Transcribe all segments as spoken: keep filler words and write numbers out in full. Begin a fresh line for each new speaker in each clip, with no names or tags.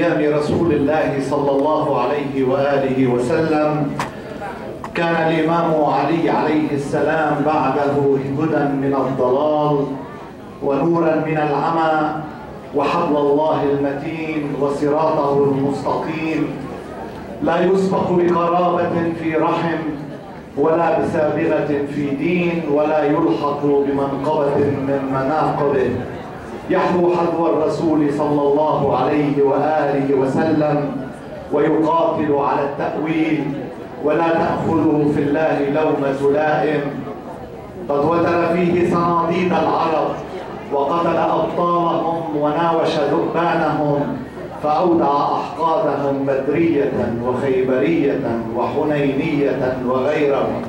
أيام رسول الله صلى الله عليه وآله وسلم كان الإمام علي عليه السلام بعده هدى من الضلال ونورا من العمى وحبل الله المتين وصراطه المستقيم، لا يسبق بقرابة في رحم ولا بسابغة في دين ولا يلحق بمنقبة من مناقبه، يحذو حذو الرسول صلى الله عليه وآله وسلم ويقاتل على التأويل ولا تأخذه في الله لومة لائم. قد وتر فيه صناديد العرب وقتل أبطالهم وناوش ذؤبانهم فأودع أحقادهم بدرية وخيبرية وحنينية وغيرهم،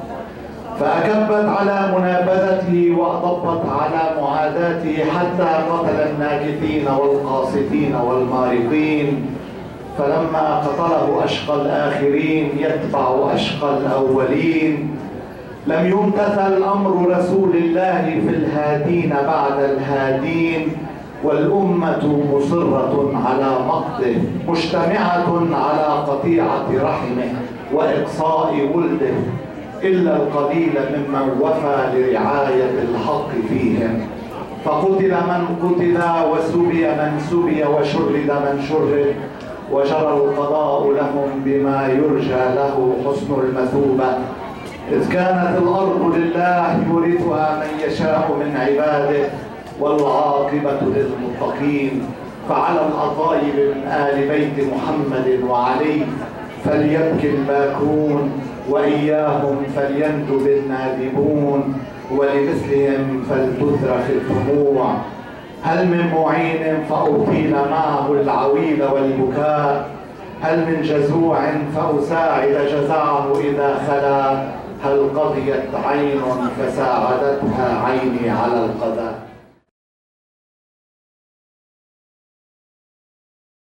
فأكبت على منابذته وأضبت على معاداته حتى قتل الناكثين والقاسطين والمارقين، فلما قتله أشقى الآخرين يتبع أشقى الأولين. لم يمتثل أمر رسول الله في الهادين بعد الهادين، والأمة مصرة على مقته مجتمعة على قطيعة رحمه وإقصاء ولده، إلا القليل ممن وفى لرعاية الحق فيهم، فقتل من قتل وسبي من سبي وشرد من شرد، وجرى القضاء لهم بما يرجى له حسن المثوبة. إذ كانت الأرض لله يورثها من يشاء من عباده والعاقبة للمتقين، فعلى الأطايب من آل بيت محمد وعلي فليبكي الباكون، وإياهم فليندب النادبون، ولمثلهم فلتذرف الدموع. هل من معين فأطيل معه العويل والبكاء؟ هل من جزوع فأساعد جزعه إذا خلا؟ هل قضيت عين فساعدتها عيني على القضاء؟